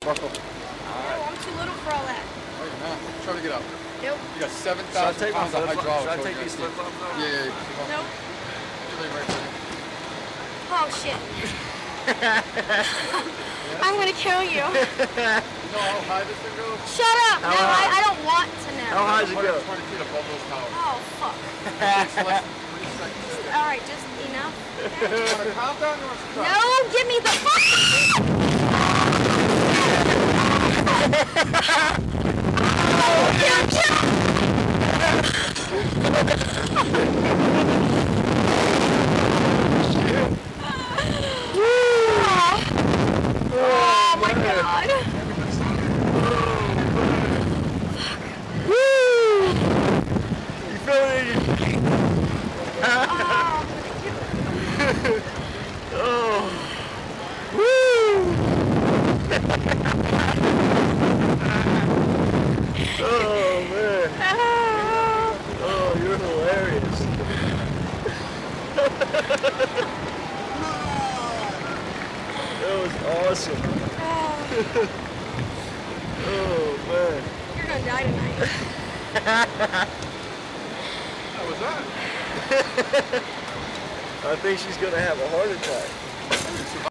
Buckle. No, I'm too little for all that. Oh, you're not. Try to get up. Nope. You got 7,000 pounds of hydraulics. Should I take these flip-flops off? Yeah. Nope. Right there. Oh, shit. I'm gonna kill you. You know how high this thing goes? Shut up! No, I don't want to know. How high does it go? 20 feet above those towers. Oh, fuck. It's less than 3 seconds. Alright, just enough. Okay. You want to count down or stop? No, give me the fuck! Oh my god. You feel it in your feet? Oh. Woo! Oh man. Oh, you're hilarious. That was awesome. Oh man. You're gonna die tonight. How was that? I think she's gonna have a heart attack.